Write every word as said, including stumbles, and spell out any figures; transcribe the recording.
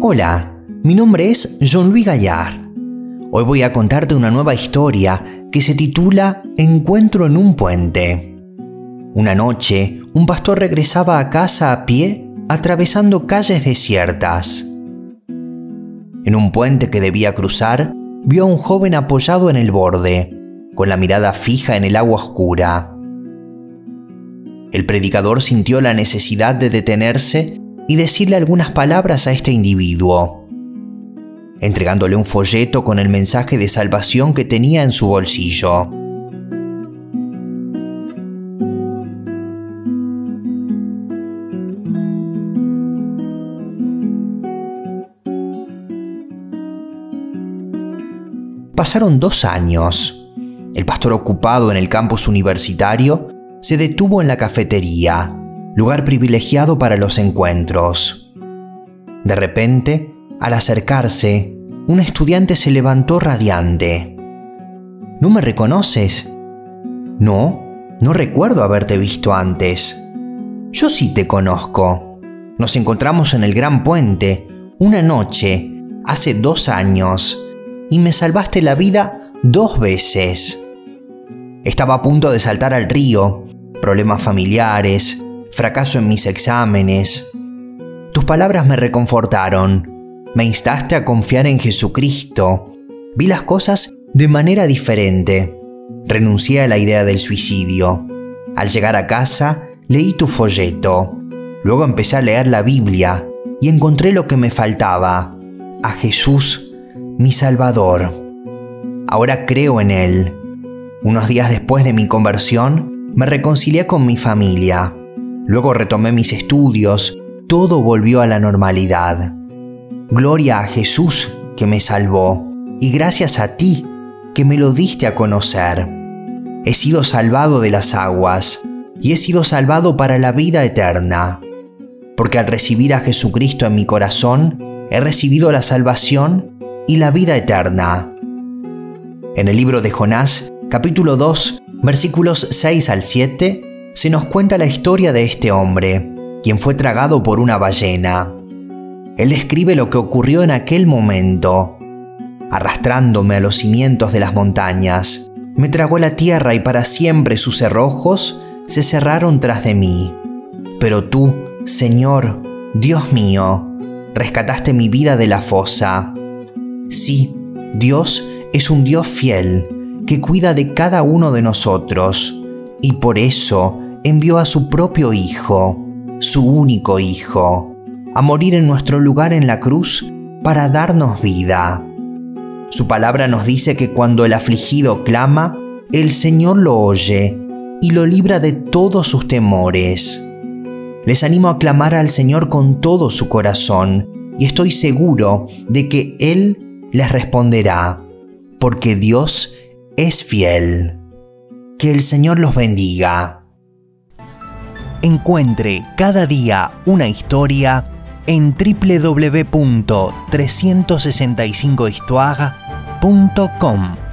Hola, mi nombre es Jean-Louis Gallard. Hoy voy a contarte una nueva historia que se titula Encuentro en un puente. Una noche, un pastor regresaba a casa a pie, atravesando calles desiertas. En un puente que debía cruzar, vio a un joven apoyado en el borde, con la mirada fija en el agua oscura. El predicador sintió la necesidad de detenerse y decirle algunas palabras a este individuo, entregándole un folleto con el mensaje de salvación que tenía en su bolsillo. Pasaron dos años. El pastor, ocupado en el campus universitario, se detuvo en la cafetería, lugar privilegiado para los encuentros. De repente, al acercarse, un estudiante se levantó radiante. ¿No me reconoces? No, no recuerdo haberte visto antes. Yo sí te conozco. Nos encontramos en el Gran Puente, una noche, hace dos años, y me salvaste la vida dos veces. Estaba a punto de saltar al río, problemas familiares, fracaso en mis exámenes. Tus palabras me reconfortaron. Me instaste a confiar en Jesucristo. Vi las cosas de manera diferente. Renuncié a la idea del suicidio. Al llegar a casa, leí tu folleto. Luego empecé a leer la Biblia y encontré lo que me faltaba: a Jesús, mi Salvador. Ahora creo en Él. Unos días después de mi conversión, me reconcilié con mi familia. Luego retomé mis estudios. Todo volvió a la normalidad. Gloria a Jesús, que me salvó, y gracias a ti, que me lo diste a conocer. He sido salvado de las aguas, y he sido salvado para la vida eterna. Porque al recibir a Jesucristo en mi corazón, he recibido la salvación y la vida eterna. En el libro de Jonás, capítulo dos, versículos seis al siete, se nos cuenta la historia de este hombre, quien fue tragado por una ballena. Él describe lo que ocurrió en aquel momento. Arrastrándome a los cimientos de las montañas, me tragó la tierra y para siempre sus cerrojos se cerraron tras de mí. Pero tú, Señor, Dios mío, rescataste mi vida de la fosa. Sí, Dios es un Dios fiel, que cuida de cada uno de nosotros, y por eso envió a su propio Hijo, su único Hijo, a morir en nuestro lugar en la cruz para darnos vida. Su palabra nos dice que cuando el afligido clama, el Señor lo oye y lo libra de todos sus temores. Les animo a clamar al Señor con todo su corazón, y estoy seguro de que Él les responderá, porque Dios es fiel. Que el Señor los bendiga. Encuentre cada día una historia en doble u doble u doble u punto trescientos sesenta y cinco histoire punto com.